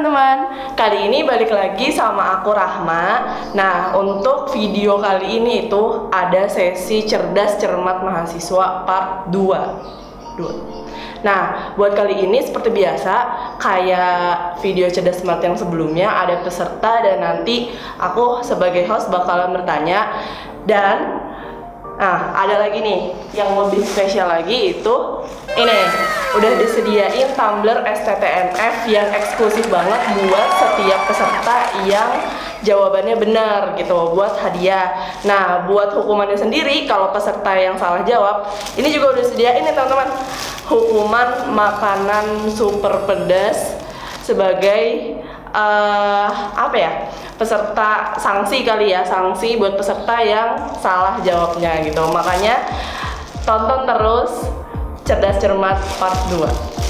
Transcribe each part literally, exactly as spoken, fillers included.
teman-teman, kali ini balik lagi sama aku Rahma. Nah, untuk video kali ini itu ada sesi cerdas cermat mahasiswa part dua. Nah, buat kali ini seperti biasa, kayak video cerdas cermat yang sebelumnya, ada peserta dan nanti aku sebagai host bakalan bertanya. Dan nah, ada lagi nih yang lebih spesial lagi, itu ini udah disediain tumbler S T T N F yang eksklusif banget buat setiap peserta yang jawabannya benar gitu, buat hadiah. Nah, buat hukumannya sendiri kalau peserta yang salah jawab, ini juga udah disediain nih teman-teman, hukuman makanan super pedas sebagai uh, apa ya, peserta sanksi kali ya, sanksi buat peserta yang salah jawabnya gitu. Makanya tonton terus cerdas cermat part dua.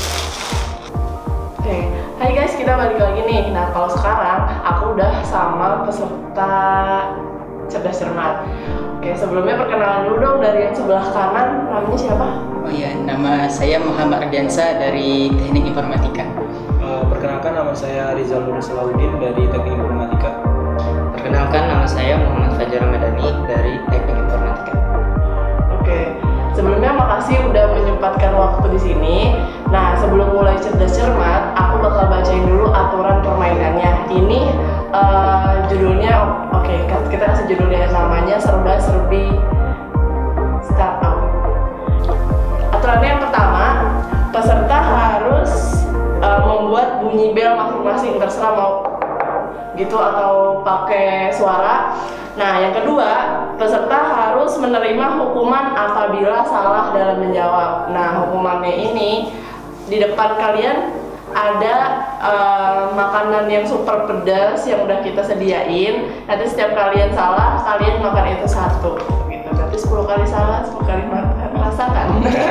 Oke, hai guys, kita balik lagi nih. Nah, kalau sekarang aku udah sama peserta cerdas cermat. Oke, sebelumnya perkenalan dulu dong dari yang sebelah kanan, namanya siapa? Oh iya, nama saya Muhammad Ardiansa dari Teknik Informatika. Uh, perkenalkan, nama saya Rizal Nur Salahuddin dari Teknik Informatika. Perkenalkan, nama saya Muhammad Fajar Ramadhani dari Teknik Informatika. Oke, sebelumnya makasih udah menyempatkan waktu di sini. Nah, sebelum mulai cerdas cermat, aku bakal bacain dulu aturan permainannya. Ini uh, judulnya, oke, okay, kita kasih judulnya, namanya serba serbi startup. Aturannya yang pertama, peserta harus uh, membuat bunyi bel masing-masing, terserah mau gitu atau pakai suara. Nah, yang kedua, peserta harus menerima hukuman apabila salah dalam menjawab. Nah, hukumannya ini di depan kalian ada uh, makanan yang super pedas yang udah kita sediain. Nanti setiap kalian salah, kalian makan itu satu gitu. Tapi sepuluh kali salah, sepuluh kali makan, rasakan.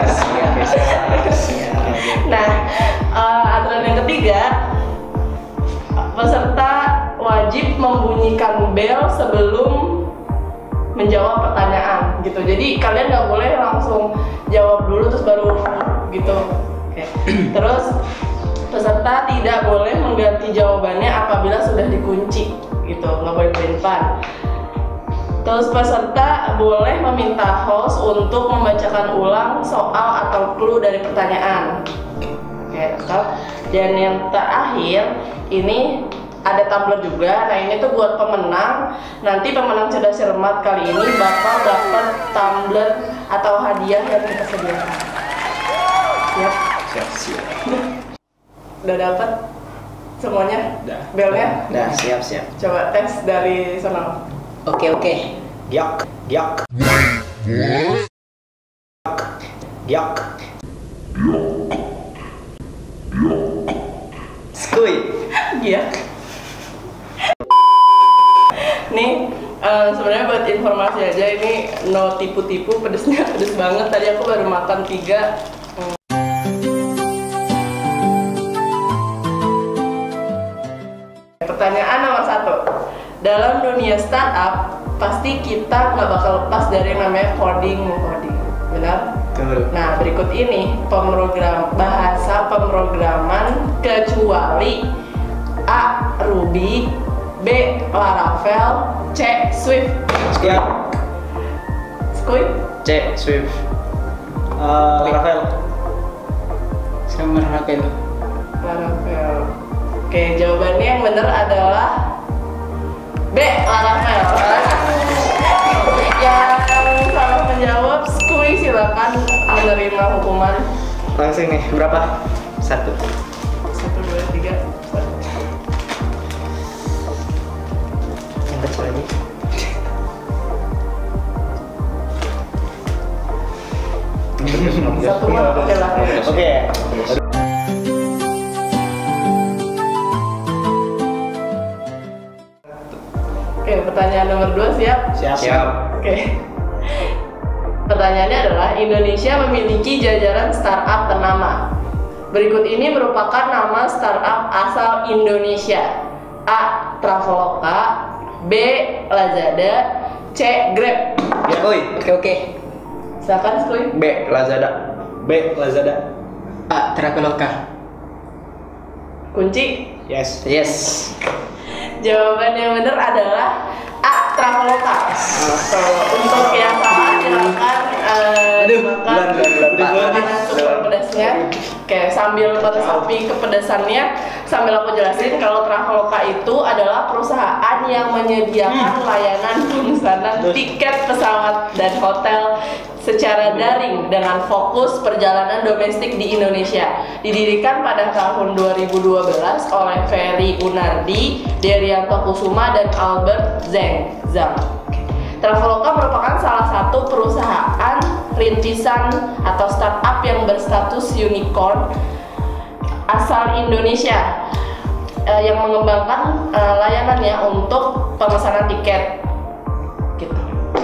Nah, uh, aturan yang ketiga, peserta wajib membunyikan bel sebelum menjawab pertanyaan gitu. Jadi kalian nggak boleh langsung jawab dulu terus baru gitu. Oke. Terus peserta tidak boleh mengganti jawabannya apabila sudah dikunci gitu, nggak boleh pelin-pelan. Terus peserta boleh meminta host untuk membacakan ulang soal atau clue dari pertanyaan. Oke, tetap. Dan yang terakhir ini ada tumbler juga. Nah, ini tuh buat pemenang. Nanti pemenang cerdas cermat kali ini bakal dapat tumbler atau hadiah yang kita sediakan. Siap? Siap, siap. Udah dapat semuanya? Udah. Belnya? Nah, siap siap. Coba tes dari sana. Oke oke. Giok, giok. Giok. Skuy. Iya. Nih, uh, sebenarnya buat informasi aja, ini no tipu-tipu, pedesnya pedes banget. Tadi aku baru makan tiga. Hmm. Pertanyaan nomor satu. Dalam dunia startup, pasti kita nggak bakal lepas dari yang namanya coding coding, benar? Betul. Nah, berikut ini pemrogram bahasa pemrograman kecuali A. Ruby, B. Laravel, C. Swift. Skuy. Skuy? C. Swift. Uh, Laravel. Sama Rafael. Laravel. Oke, jawabannya yang benar adalah B. Laravel. Yang salah menjawab Skuy, silakan menerima hukuman. Langsung nih, berapa? Satu. Satu, dua, tiga. Yang kecil lagi. Satu mah oke lah. Oke. Oke, pertanyaan nomor dua siap? Siap. Siap. Oke. Pertanyaannya adalah, Indonesia memiliki jajaran startup ternama. Berikut ini merupakan nama startup asal Indonesia. A. Traveloka, B. Lazada, C. Grab. Ya, oi. Oke oke. Silakan, Skuy. B. Lazada. B. Lazada. A. Traveloka. Kunci. Yes. Yes. Jawaban yang benar adalah A. Traveloka. Untuk yang salah silakan eh, Aduh, dimakan bulan, bulan, bulan, bulan. makanan super pedasnya. Oke, sambil meresapi kepedasannya, sambil aku jelasin kalau Traveloka itu adalah perusahaan yang menyediakan layanan pemesanan tiket pesawat dan hotel secara daring dengan fokus perjalanan domestik di Indonesia. Didirikan pada tahun dua ribu dua belas oleh Ferry Gunardi, Derianto Kusuma, dan Albert Zeng. Zhang. Traveloka merupakan salah satu perusahaan rintisan atau startup yang berstatus unicorn asal Indonesia eh, yang mengembangkan eh, layanannya untuk pemesanan tiket. Gitu.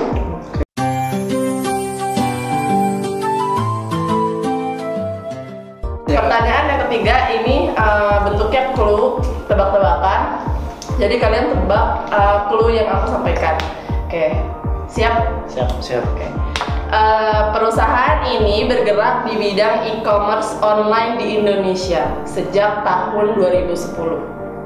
Pertanyaan yang ketiga ini uh, bentuknya clue, tebak-tebakan. Jadi kalian tebak uh, clue yang aku sampaikan. Oke, siap? Siap, siap. Oke. Uh, perusahaan ini bergerak di bidang e-commerce online di Indonesia sejak tahun dua ribu sepuluh.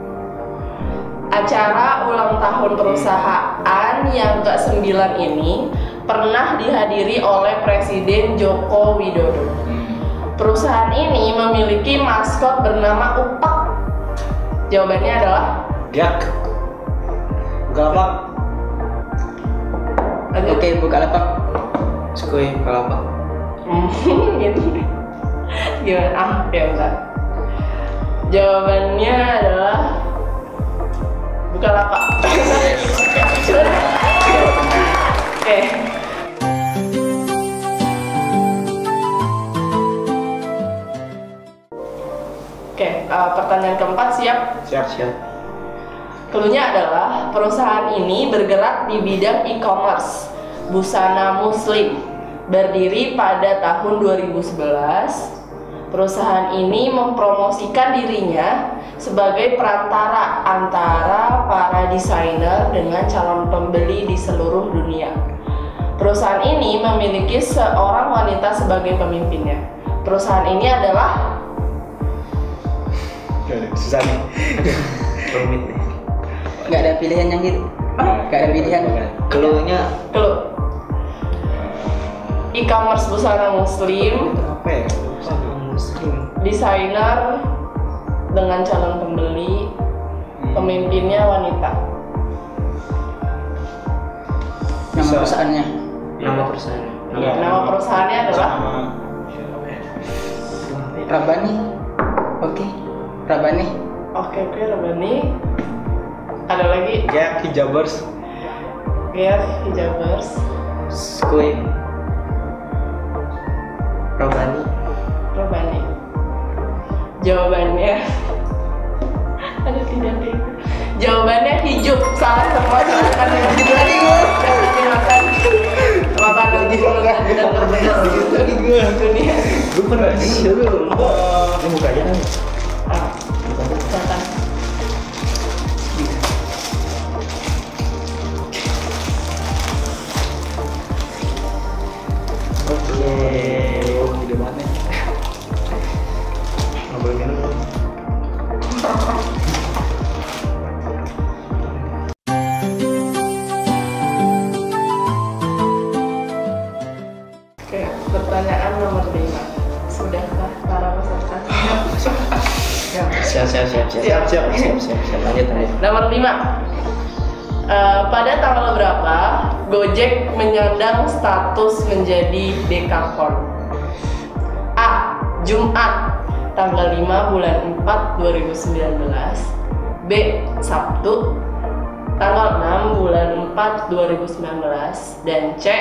Acara ulang tahun perusahaan yang ke sembilan ini pernah dihadiri oleh Presiden Joko Widodo. Perusahaan ini memiliki maskot bernama Upak. Jawabannya adalah Gak. Bukalapak. lanjut. Oke, Bukalapak. Skui Bukalapak. Hmm, gitu. Gimana? Ah, ya enggak. Jawabannya adalah Bukalapak. Oke. Oke, uh, pertanyaan keempat siap? Siap, siap. Cluenya adalah perusahaan ini bergerak di bidang e-commerce busana muslim, berdiri pada tahun dua ribu sebelas. Perusahaan ini mempromosikan dirinya sebagai perantara antara para desainer dengan calon pembeli di seluruh dunia. Perusahaan ini memiliki seorang wanita sebagai pemimpinnya. Perusahaan ini adalah Susah nih. Rumit nih. Nggak ada pilihan yang gitu. Nggak ada pilihan. Clue-nya Clue. E-commerce busana muslim, Apa ya? Muslim. desainer dengan calon pembeli, pemimpinnya wanita. Nama Bisa. perusahaannya. Nama perusahaan. Enggak. Nama perusahaannya adalah Sama. Rabani. Oke. Rabani. Oke oke Rabani. Ada lagi Gak hijabers. Gear Hijabers. Skui Robani. Rabani. Jawabannya ada tidak deh. Jawabannya hijup. Salah semua. Silakan yang hijup lagi makan makanan dan terbenar dunia. Gue pernah sih dulu. Ini bukanya. Ah, silakan. Oke. Oh, ide mana? Nggak boleh minum. Oke, pertanyaan nomor lima. Sudahkah para peserta siap? Ya. Siap, siap, siap, siap, Siap. siap, siap, siap, siap. Lanjut, lanjut. Nomor lima. Eh, pada tanggal berapa Gojek menyandang status menjadi dekakorn? A. Jumat tanggal lima bulan empat dua ribu sembilan belas. B. Sabtu tanggal enam bulan empat dua ribu sembilan belas. Dan C.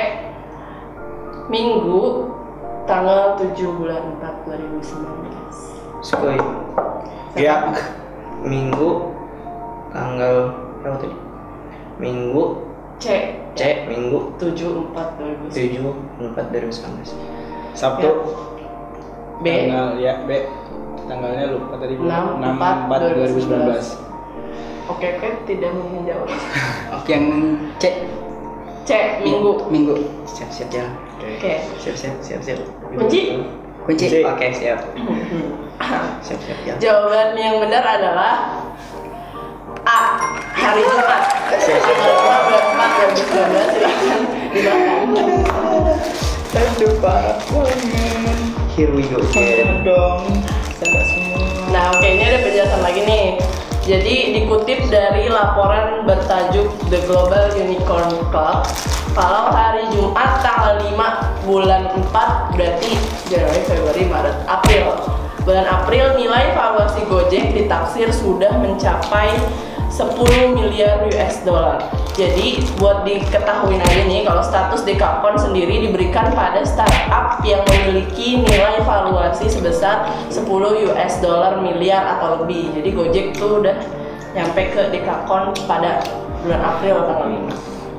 Minggu tanggal tujuh bulan empat dua ribu sembilan belas. Skui Gak. Minggu tanggal berapa tadi? Minggu C. C Minggu tujuh empat dua ribu sembilan belas. tujuh empat dua ribu sembilan belas. Sabtu. B. Tanggal ya B. Tanggalnya lupa tadi. enam enam empat empat dua ribu sembilan belas. Oke oke tidak mungkin jawab. Oke, yang C. C. Minggu. Minggu. Siap, siap, ya. Oke. Siap, siap, siap, siap. Kunci. Kunci. Kunci. Oke, siap. Siap, siap, ya. Jawaban yang benar adalah hari Jumat. Tanggal lima bulan empat dua ribu sembilan belas, silakan dimakan. Aduh parah banget. Here we go. Oke dong. Salah semua. Nah, oke, ini ada penjelasan lagi nih. Jadi dikutip dari laporan bertajuk The Global Unicorn Club, kalau hari Jumat tanggal lima bulan empat, berarti Januari, Februari, Maret, April. Bulan April nilai valuasi Gojek ditaksir sudah mencapai sepuluh miliar U S dollar. Jadi buat diketahui aja nih, kalau status Dekakon sendiri diberikan pada startup yang memiliki nilai valuasi sebesar sepuluh U S dollar miliar atau lebih. Jadi Gojek tuh udah nyampe ke Dekakon pada bulan April tanggal lima.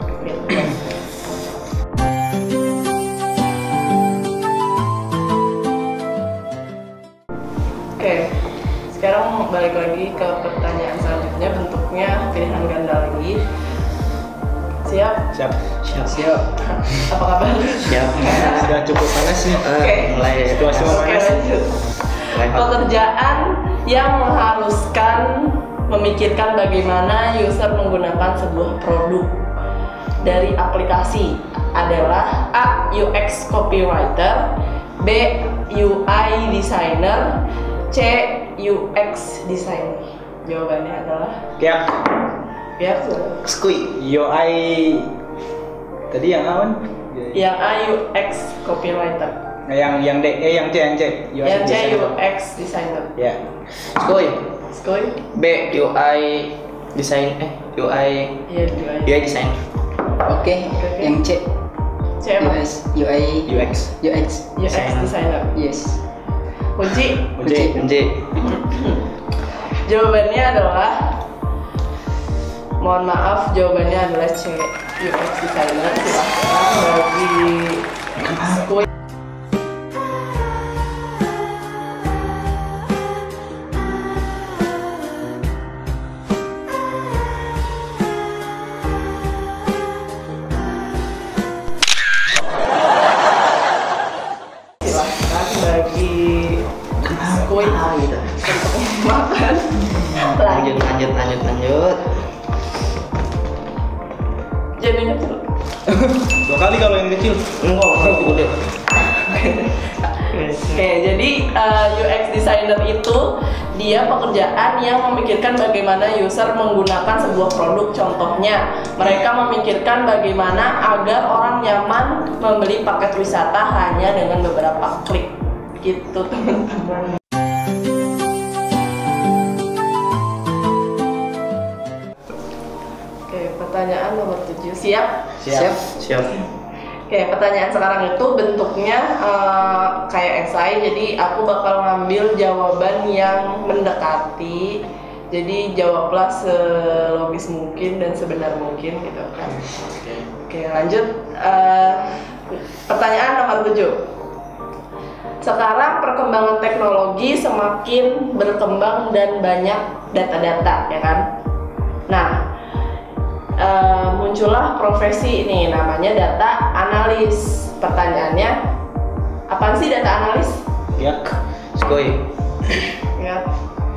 Oke, sekarang balik lagi ke pertanyaan selanjutnya, bentuknya pilihan ganda lagi. Siap? Siap. Siap siap. Apa kabar? Siap. Sudah cukup panas nih. Eh, Oke. mulai Situasi Oke, memanas. lanjut. mulai hot. Pekerjaan yang mengharuskan memikirkan bagaimana user menggunakan sebuah produk dari aplikasi adalah A. U X copywriter, B. U I designer, C. U X designer. Jawabannya adalah Kayak ya, Skui. U I tadi yang apa? yang A. U X copywriter, Nah, yang yang D, eh yang C, yang C. U I yang C. designer. U X designer. Ya. Skoi. Skoy? B. U I design eh U I Iya, U I. U I design. Oke. Yang C. C apa? U S U I U X. U X. U X designer. Yes. Kunci C. J. jawabannya adalah, mohon maaf, jawabannya adalah C. U X designer. Silahkan bagi Skoy. Silahkan bagi Skoy gitu. makan lagi. Lanjut lanjut lanjut lanjut. Jadi kecil. Dua kali kalau yang kecil. Enggak, enggak udah. Oke, jadi uh, U X designer itu dia pekerjaan yang memikirkan bagaimana user menggunakan sebuah produk. Contohnya, mereka memikirkan bagaimana agar orang nyaman membeli paket wisata hanya dengan beberapa klik. Gitu, teman-teman. Oke, pertanyaan nomor tujuh. Siap? Siap. Siap. Oke, pertanyaan sekarang itu bentuknya eh, kayak esai, jadi aku bakal ngambil jawaban yang mendekati. Jadi jawablah selogis mungkin dan sebenar mungkin gitu kan. Oke, lanjut. Eh, pertanyaan nomor tujuh. Sekarang perkembangan teknologi semakin berkembang dan banyak data-data, ya kan? Nah, Uh, muncullah profesi ini namanya data analis. Pertanyaannya, apaan sih data analis? Ya. Skoi. Ya,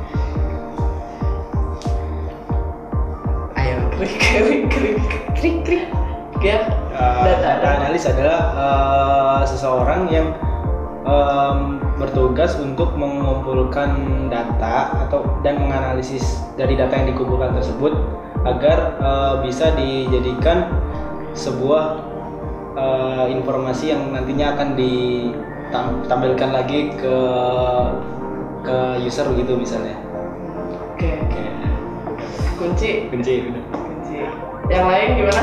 Ayo. krik krik krik krik krik. Ya, Uh, data data analis adalah uh, seseorang yang um, bertugas untuk mengumpulkan data atau dan menganalisis dari data yang dikumpulkan tersebut agar uh, bisa dijadikan sebuah uh, informasi yang nantinya akan ditampilkan lagi ke ke user gitu misalnya. Oke, Oke. kunci, Kunci udah. kunci. Yang lain gimana?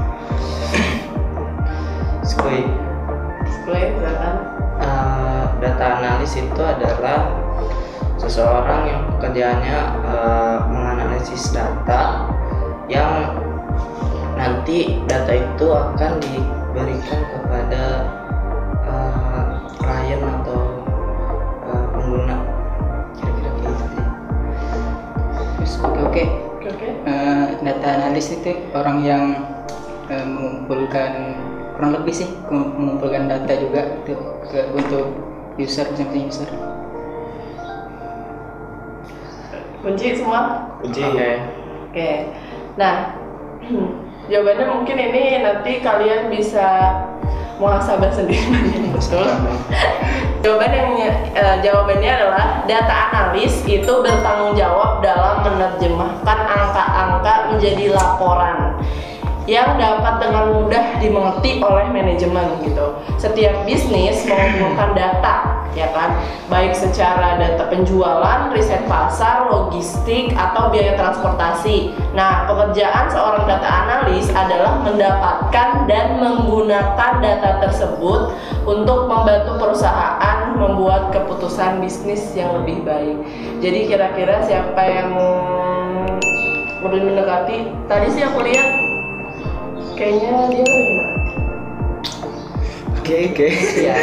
Skoi. Sekolah silakan. Eh, data analis itu adalah seseorang yang pekerjaannya eh, menganalisis data yang nanti data itu akan diberikan kepada eh, klien atau eh, pengguna, kira-kira kayak gitu sih. Terus, Oke oke. Oke, oke. Eh, data analis itu orang yang eh, mengumpulkan kurang lebih sih mengumpulkan data juga untuk ke, untuk user sampai user. Kunci semua. Kunci. Oke. Oke. Nah, jawabannya mungkin ini nanti kalian bisa muhasabah sendiri yang betul. Jawaban yang eh, jawabannya adalah data analis itu bertanggung jawab dalam menerjemahkan angka-angka menjadi laporan yang dapat dengan mudah dimengerti oleh manajemen gitu. Setiap bisnis mengumpulkan data, ya kan, baik secara data penjualan, riset pasar, logistik, atau biaya transportasi. Nah, pekerjaan seorang data analis adalah mendapatkan dan menggunakan data tersebut untuk membantu perusahaan membuat keputusan bisnis yang lebih baik. Jadi kira-kira siapa yang lebih mendekati? Tadi sih aku lihat kayaknya dia lebih mendekati. Oke oke. Ya.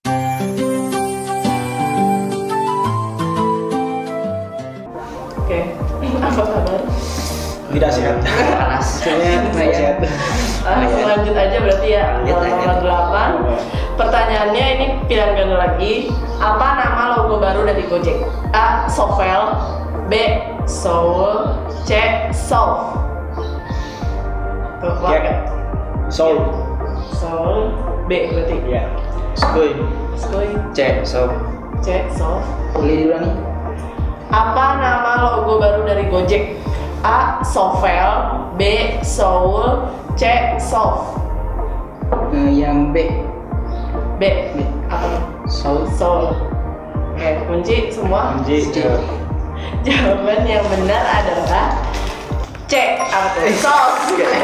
Oke, apa kabar? Tidak sehat. Panas. Kayaknya tidak sehat. Langsung lanjut aja berarti ya. Lanjut, Nomor lanjut. delapan. Pertanyaannya ini pilihan ganda lagi. Apa nama logo baru dari Gojek? A. Sovel, B. Soul, C. Solve. Tuh, keluar Ya. kan? Soul. Soul, B berarti. Ya. Skuy. Skoy, C, so C. Solve. Boleh diulangi? Apa nama logo baru dari Gojek? A. Sovel, B. Soul, C. Solve. Eh, yang B. B. Apa tuh? Soul. Soul. Oke, kunci semua. Anji. C. Jawaban yang benar adalah C. Apa tuh? Solve.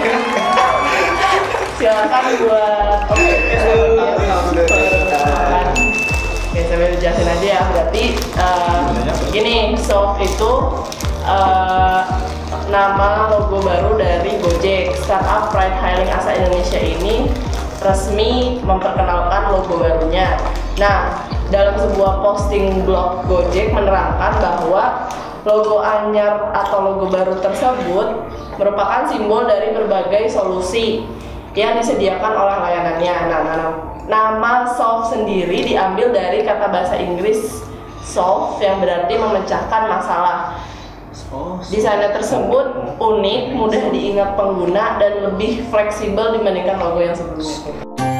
Silakan buat. Oke. Oke, saya jelasin aja ya. Berarti uh, gini, Solve itu uh, nama logo baru dari Gojek. Startup ride hailing asal Indonesia ini resmi memperkenalkan logo barunya. Nah, dalam sebuah posting blog Gojek menerangkan bahwa logo anyar atau logo baru tersebut merupakan simbol dari berbagai solusi yang disediakan oleh layanannya. Nah, nah, nama Solve sendiri diambil dari kata bahasa Inggris solve yang berarti memecahkan masalah. Desainnya tersebut unik, mudah diingat pengguna, dan lebih fleksibel dibandingkan logo yang sebelumnya.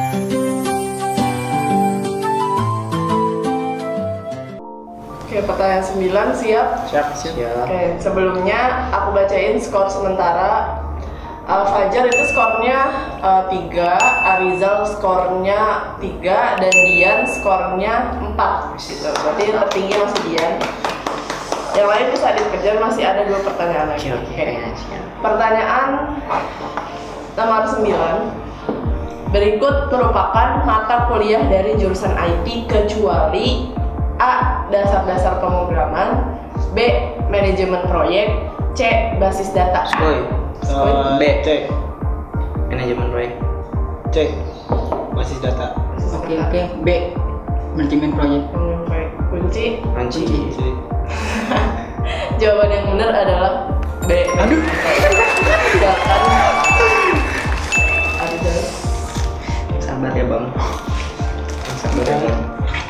Oke, pertanyaan sembilan siap? Siap. ya. Oke, sebelumnya aku bacain skor sementara. Uh, Fajar itu skornya uh, tiga, Arizal skornya tiga, dan Dian skornya empat gitu. Berarti yang tertinggi masih Dian. Yang lain bisa dikejar, masih ada dua pertanyaan lagi. Oke, Oke. oke. Pertanyaan nomor sembilan. Berikut merupakan mata kuliah dari jurusan I T kecuali A. Dasar-dasar pemrograman, B. Manajemen proyek, C. Basis data. Skoy, Eh, B. C. manajemen proyek. C. Basis data. Basis Oke data. oke. B. Manajemen proyek. Manajemen proyek. Kunci. Kunci. C. Jawaban yang benar adalah B. Aduh. Silakan. Arizal. Sabar ya bang. Sabar ya bang.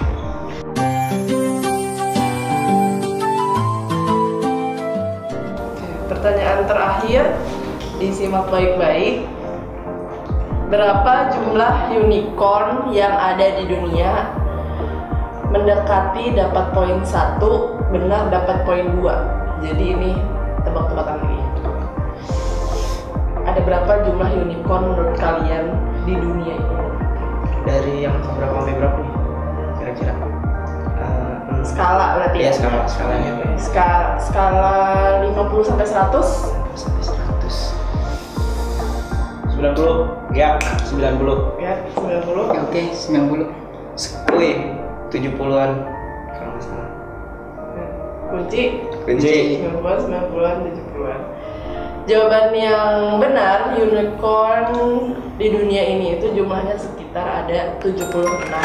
Pertanyaan terakhir, disimak baik-baik. Berapa jumlah unicorn yang ada di dunia? Mendekati dapat poin satu, benar dapat poin dua. Jadi ini tebak-tebakan lagi. Ada berapa jumlah unicorn menurut kalian di dunia ini? Dari yang berapa sampai berapa nih? Kira-kira? Eh, hmm. Skala berarti Iya, ya? skala skalanya apa? Skala, skala lima puluh sampai seratus. Sampai seratus. sembilan puluh. Ya, sembilan puluh. Ya, sembilan puluh. Oke oke. sembilan puluh. Skoy, tujuh puluhan. Kalau nggak salah. Kunci Kunci. sembilan puluhan, sembilan puluhan, tujuh puluhan. Jawaban yang benar, unicorn di dunia ini itu jumlahnya sekitar ada tujuh puluh enam.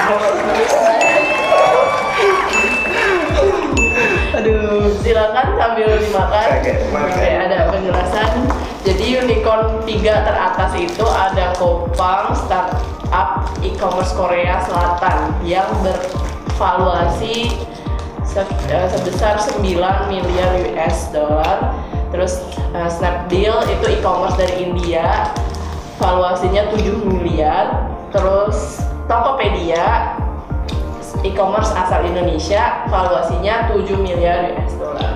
Aduh, silakan sambil dimakan. Oke, makan. Oke, ada penjelasan. Jadi unicorn tiga teratas itu ada Kopang, startup e-commerce Korea Selatan yang bervaluasi se- eh, sebesar sembilan miliar U S dollar. Terus uh, Snapdeal itu e-commerce dari India, valuasinya tujuh miliar. Terus Tokopedia e-commerce asal Indonesia, valuasinya tujuh miliar U S dollar.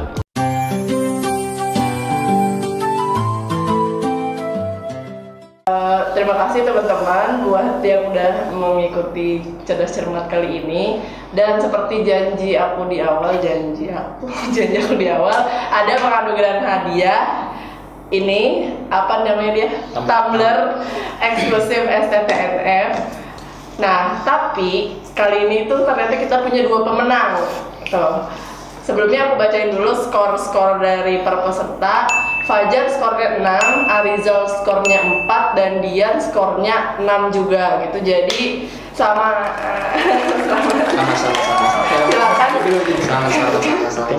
Uh, terima kasih teman-teman buat yang udah mengikuti Cerdas Cermat kali ini. Dan seperti janji aku di awal, janji aku, janji aku di awal, ada penganugeraan hadiah. Ini apa namanya dia? Tumbler eksklusif S T T N F. Nah, tapi kali ini tuh ternyata kita punya dua pemenang. Tuh. Sebelumnya aku bacain dulu skor-skor dari per peserta. Fajar skornya enam, Arizal skornya empat, dan Dian skornya enam juga gitu. Jadi sama Sama-sama. silakan Sama-sama.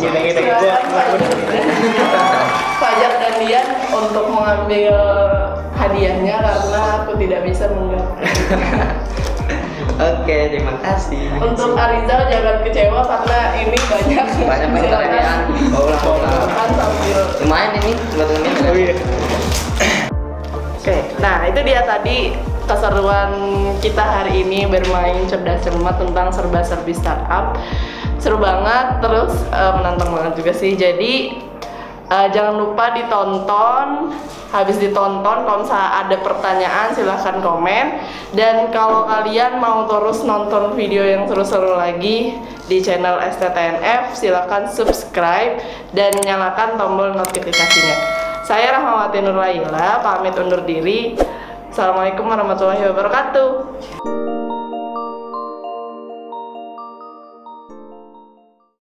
Fajar dan Dian untuk mengambil hadiahnya karena aku tidak bisa mengganti. Oke, terima kasih. Untuk Arizal jangan kecewa karena ini banyak Banyak pintar ya. Oh, lah, Kan sambil lumayan ini buat temen. Oh iya. Oke, nah itu dia tadi keseruan kita hari ini bermain Cerdas Cermat tentang serba-serbi startup. Seru banget, terus uh, menantang banget juga sih. Jadi uh, jangan lupa ditonton. Habis ditonton, kalau misalnya ada pertanyaan silahkan komen. Dan kalau kalian mau terus nonton video yang seru-seru lagi di channel S T T N F, silahkan subscribe dan nyalakan tombol notifikasinya. Saya Rahmawati Nurlaila, pamit undur diri. Assalamualaikum warahmatullahi wabarakatuh.